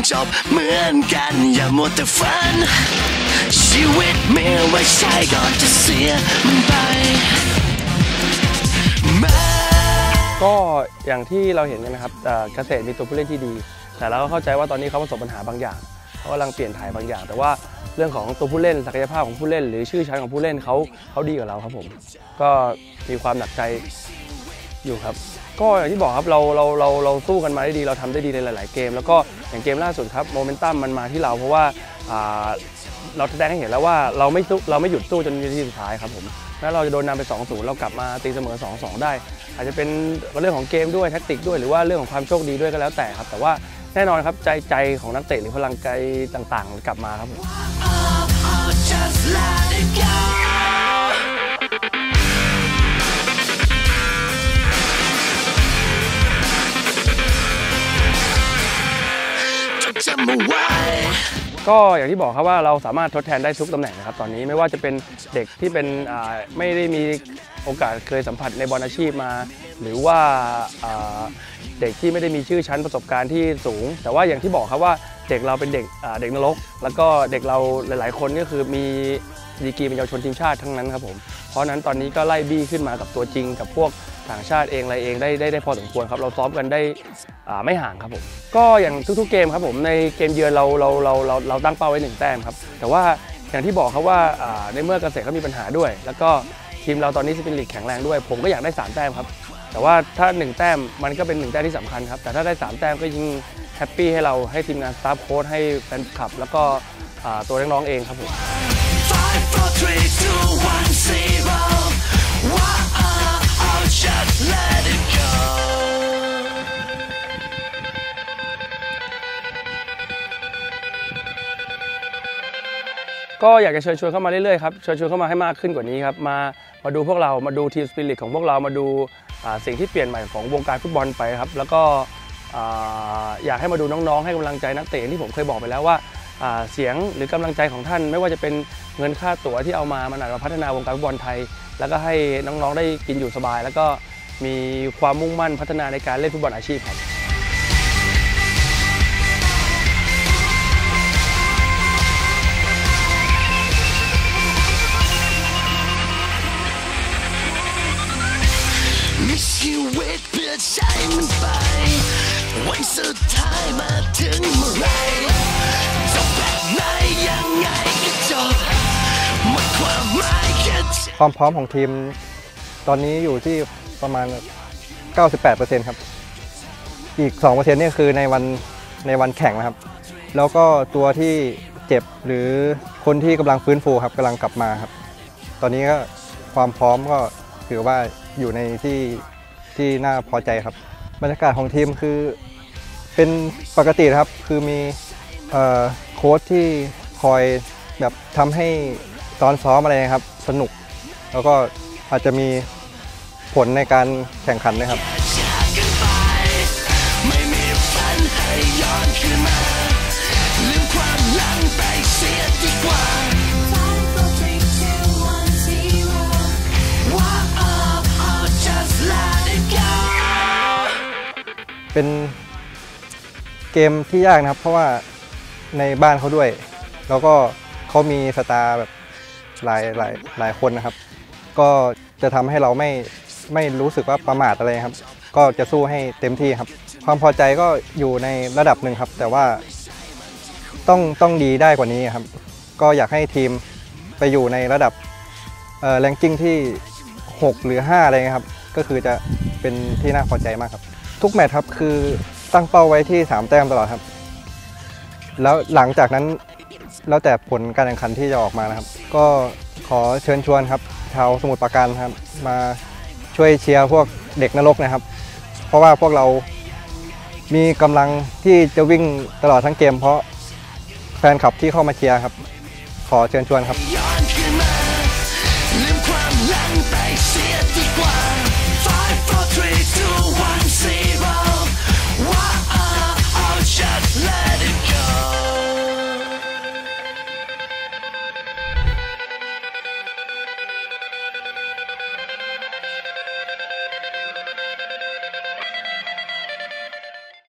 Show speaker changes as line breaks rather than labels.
จบเหมือนกันอย่ามัวแต่ฝันชีวิตมีไว้ใช้ก่อนจะเสียมันไป
ก็อย่างที่เราเห็นกันนะครับเกษตรมีตัวผู้เล่นที่ดีแต่เราก็เข้าใจว่าตอนนี้เขาประสบปัญหาบางอย่างเขากำลังเปลี่ยนถ่ายบางอย่างแต่ว่าเรื่องของตัวผู้เล่นศักยภาพของผู้เล่นหรือชื่อชั้นของผู้เล่นเขาดีกว่าเราครับผมก็มีความหนักใจอยู่ครับก็อย่างที่บอกครับเราสู้กันมาได้ดีเราทำได้ดีในหลายๆเกมแล้วก็อย่างเกมล่าสุดครับโมเมนตัมมันมาที่เราเพราะว่าเราแสดงให้เห็นแล้วว่าเราไม่หยุดสู้จนนาทีสุดท้ายครับผมแม้เราจะโดนนำไป 2-0 เรากลับมาตีเสมอ 2-2 ได้อาจจะเป็นเรื่องของเกมด้วยแทคติกด้วยหรือว่าเรื่องของความโชคดีด้วยก็แล้วแต่ครับแต่ว่าแน่นอนครับใจของนักเตะหรือพลังใจต่างๆกลับมาครับผมก็อย่างที่บอกครับว่าเราสามารถทดแทนได้ทุกตำแหน่งนะครับตอนนี้ไม่ว่าจะเป็นเด็กที่เป็นไม่ได้มีโอกาสเคยสัมผัสในบอลอาชีพมาหรือว่าเด็กที่ไม่ได้มีชื่อชั้นประสบการณ์ที่สูงแต่ว่าอย่างที่บอกครับว่าเด็กเราเป็นเด็กนรกแล้วก็เด็กเราหลายๆคนก็คือมีดีกรีเป็นเยาวชนทีมชาติทั้งนั้นครับผมเพราะนั้นตอนนี้ก็ไล่บี้ขึ้นมากับตัวจริงกับพวกต่างชาติเองอะไรเองได้พอสมควรครับเราซ้อมกันได้ไม่ห่างครับผมก็อย่างทุกๆเกมครับผมในเกมเยือนเราตั้งเป้าไว้1แต้มครับแต่ว่าอย่างที่บอกครับว่าในเมื่อเกษตรเขามีปัญหาด้วยแล้วก็ทีมเราตอนนี้สปิริตแข็งแรงด้วยผมก็อยากได้3แต้มครับแต่ว่าถ้า1แต้มมันก็เป็น1แต้มที่สำคัญครับแต่ถ้าได้3แต้มก็ยิ่งแฮปปี้ให้เราให้ทีมงานสตาฟโค้ชให้แฟนคลับแล้วก็ตัวน้องๆเองครับผมก็อยากจะเชิญชวนเข้ามาเรื่อยๆครับเชิญชวนเข้ามาให้มากขึ้นกว่านี้ครับมาดูพวกเรามาดูทีมสปิริตของพวกเรามาดูสิ่งที่เปลี่ยนใหม่ของวงการฟุตบอลไปครับแล้วก็อยากให้มาดูน้องๆให้กำลังใจนักเตะที่ผมเคยบอกไปแล้วว่าเสียงหรือกำลังใจของท่านไม่ว่าจะเป็นเงินค่าตั๋วที่เอามามันอาจจะพัฒนาวงการฟุตบอลไทยแล้วก็ให้น้องๆได้กินอยู่สบายแล้วก็มีความมุ่งมั่นพัฒนาในการเล่นฟุตบอลอาชีพครับมีชีวิตเพื่อใช้มันไปวันสุดท้ายมาถึงเมื่อไรจบแบบไหนยังไงก็จบหมดความหมายแค่ความพร้อมของทีมตอนนี้อยู่ที่ประมาณ 98% ครับอีก 2% นี่คือในวันแข่งนะครับแล้วก็ตัวที่เจ็บหรือคนที่กำลังฟื้นฟูครับกำลังกลับมาครับตอนนี้ก็ความพร้อมก็ถือว่าอยู่ในที่น่าพอใจครับบรรยากาศของทีมคือเป็นปกติครับคือมีโค้ชที่คอยแบบทำให้ตอนซ้อมอะไรครับสนุกแล้วก็อาจจะมีผลในการแข่งขันนะครับเป็นเกมที่ยากนะครับเพราะว่าในบ้านเขาด้วยแล้วก็เขามีสตาร์แบบหลายคนนะครับก็จะทำให้เราไม่รู้สึกว่าประมาทอะไรครับก็จะสู้ให้เต็มที่ครับความพอใจก็อยู่ในระดับหนึ่งครับแต่ว่าต้องดีได้กว่านี้ครับก็อยากให้ทีมไปอยู่ในระดับแรงกิ้งที่6หรือ5อะไรครับก็คือจะเป็นที่น่าพอใจมากครับทุกแมตช์ครับคือตั้งเป้าไว้ที่3แต้มตลอดครับแล้วหลังจากนั้นแล้วแต่ผลการแข่งขันที่จะออกมานะครับก็ขอเชิญชวนครับชาวสมุทรปราการครับมาช่วยเชียร์พวกเด็กนรกนะครับเพราะว่าพวกเรามีกำลังที่จะวิ่งตลอดทั้งเกมเพราะแฟนคลับที่เข้ามาเชียร์ครับขอเชิญชวนครับ